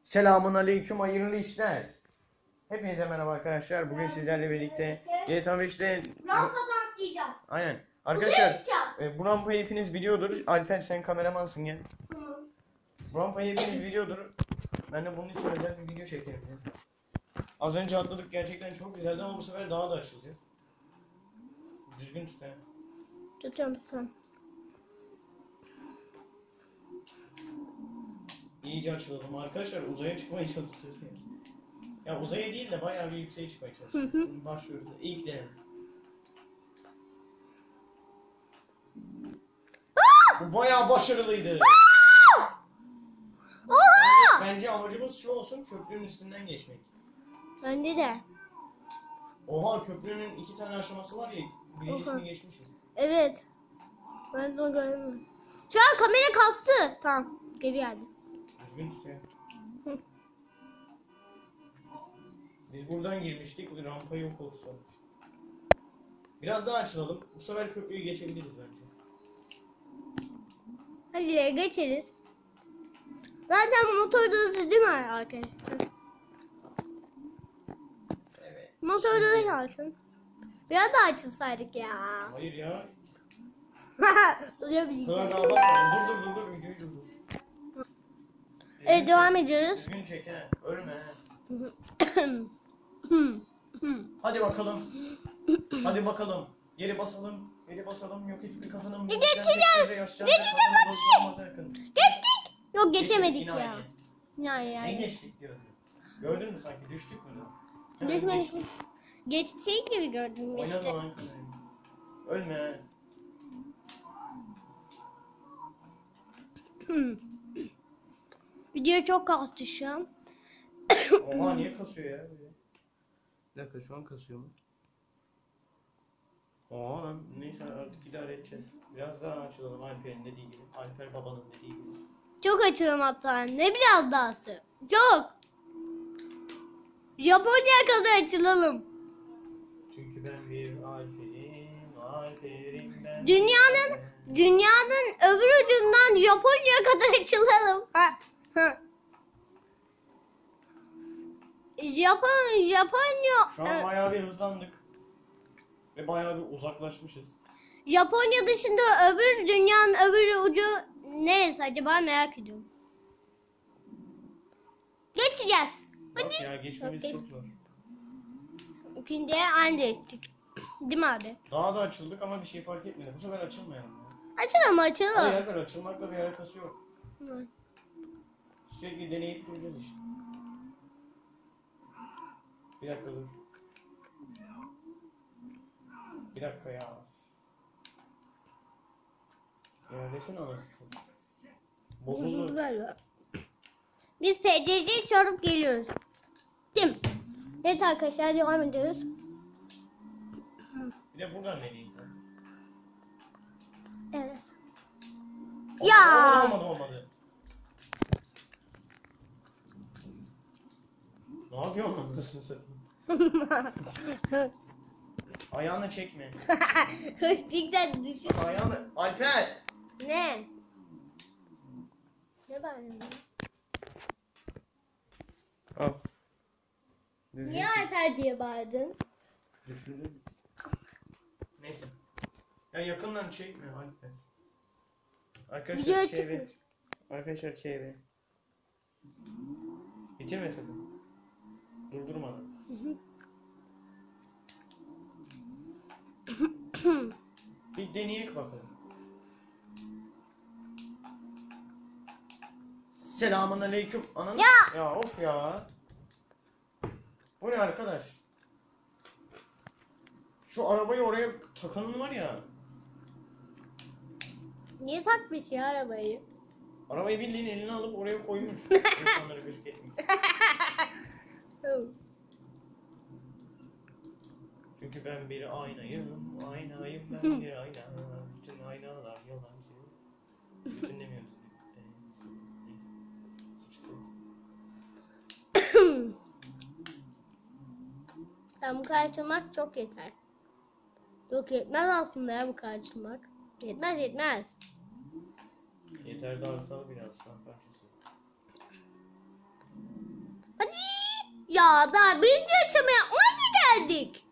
Selamun aleyküm, hayırlı işler. Hepinize merhaba arkadaşlar. Bugün sizlerle birlikte GTA 5'te Rampadan atlayacağız. aynen. Buraya Arkadaşlar çıkacağız. bu rampayı hepiniz biliyordur. Alper sen kameramansın gel. Hı. Bu rampayı hepiniz biliyordur. Ben de bunun için özel bir video çekeyim. Az önce atladık, gerçekten çok güzeldi ama bu sefer daha da açılacağız. Düzgün tut ya. Tutuyorum. İyice açılalım arkadaşlar, uzaya çıkmaya çalışacağız yani. Ya uzaya değil de bayağı bir yükseğe çıkmaya çalışacağız. Şimdi başlıyoruz. İlk deneme. Bu bayağı başarılıydı. Bence amacımız şu olsun, köprünün üstünden geçmek. Bende de. Oha, köprünün 2 tane aşaması var ya, birincisini Oha. geçmişiz. Evet. Ben de onu görmedim. Şu an kamera kastı. Tamam. Geri geldi. Düzgün tut ya. Hı. Biz buradan girmiştik, bu rampayı yok oldu sonra. Biraz daha açılalım. Bu sefer köprüyü geçebiliriz bence. Hadi geçeriz. Zaten motor da hızlı değil mi arkadaşlar? Evet. Motor da hızlı kalsın. Biraz daha açılsaydık ya. Hayır ya. Oluyor bir Kadar şey. daha bakma. Dur videoyu durdur. Evet, devam ediyoruz. Düzgün çek he. Ölme he. Hadi bakalım. Hadi bakalım. Geri basalım. Geri basalım. Yok hiçbir kazanım. Geçeceğiz. Geçtik. Yok geçemedik Yine ya. aynı. Ne Yani. geçtik diyorum. Gördün mü sanki? Düştük mü lan? Geçmedik mi? Geçsek gibi gördüm Oyna işte. zaman. Ölme he. Video çok kastı şu an. Oha, niye kasıyor ya? Bir dakika, şu an kasıyor mu? Oha lan, neyse artık idare edeceğiz. Biraz daha açılalım Alper'in dediği gibi. Alper babanın dediği gibi. Çok açığım hatta. Ne biraz dahası. Çok. Japonya'ya kadar açılalım. Çünkü ben bir Alper'im ben. Dünyanın öbür ucundan Japonya'ya kadar açılalım. Japonya Şu an bayağı bir hızlandık. Ve bayağı bir uzaklaşmışız. Japonya dışında dünyanın öbür ucu neresi acaba, merak ediyorum. Geçeceğiz. Bak ya, geçmemiz Okey. çok zor. İkinciye aynı değiştik. Değil mi abi? Daha da açıldık ama bir şey fark etmedi. Bu sefer açılmayalım ya. Açalım. Hayır Alper, açılmakla bir alakası yok. Hı. Sürekli deneyip duracağız işte. Bir dakika dur. Bir dakika ya. Neredesin anasını? Bozuldu galiba. Biz PCC'yi çağırıp geliyoruz. Değil mi? Evet arkadaşlar, devam ediyoruz. Bir de buradan deneyeyim. Evet. Olmadı, Ya. olmadı. Ne yapıyorsun lan, nasıl satayım? Ayağını çekme. Hırsızlıktan düşün. Ayağını... Alper! Ne? Ne bağırıyorsun? Al. Niye Alper diye bağırdın? Düşürdüm. Neyse. Ya yakından çekme Alper. Arkadaşlar Video KB. çıkmış. Arkadaşlar KB. Bitirme sakın. Durdurmadan. Bir deneyek bakalım. Selamun aleyküm. Ananı... Ya of ya. Bu ne arkadaş? Şu arabayı oraya takanın var ya. Niye takmış ya arabayı? Arabayı bildiğin eline alıp oraya koymuş. İnsanlara gözüketmek. Çünkü ben bir aynayım ben bir ayna. Bütün aynalar yalancı. Bütün demiyoruz. Sen bu kadar açılmak çok yeter. Yok, yetmez aslında ya bu kadar açılmak. Yetmez. Yeter de artar biraz, parçası. Ya daha birinci aşama yapmaya geldik.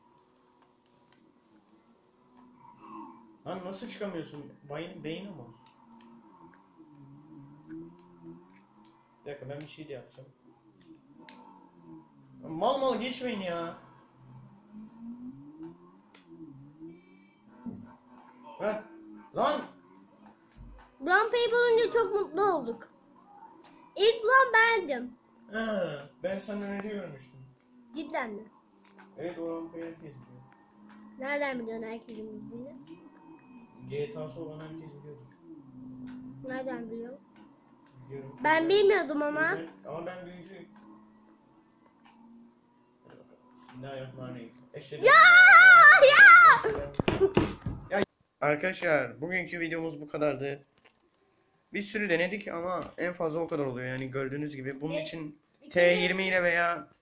Lan nasıl çıkamıyorsun? Beyin ama. Bir dakika ben bir şey de yapacağım. Mal mal geçmeyin ya. Heh. Lan. Brown paper olunca çok mutlu olduk. İlk bulan bendim. Ben senden önce görmüştüm. Cidden mi? Evet o rampayı herkes biliyor. Nereden biliyorsun herkesin bildiğini? GTA'sı olan herkes biliyordu. Nereden biliyorsun? Biliyorum. Ben bilmiyordum ama. Ama ben büyücüyüm. Hadi bakalım. Bismillahirrahmanirrahim. Ya! Ya! Arkadaşlar bugünkü videomuz bu kadardı. Bir sürü denedik ama en fazla o kadar oluyor yani gördüğünüz gibi. Bunun için T20 ile veya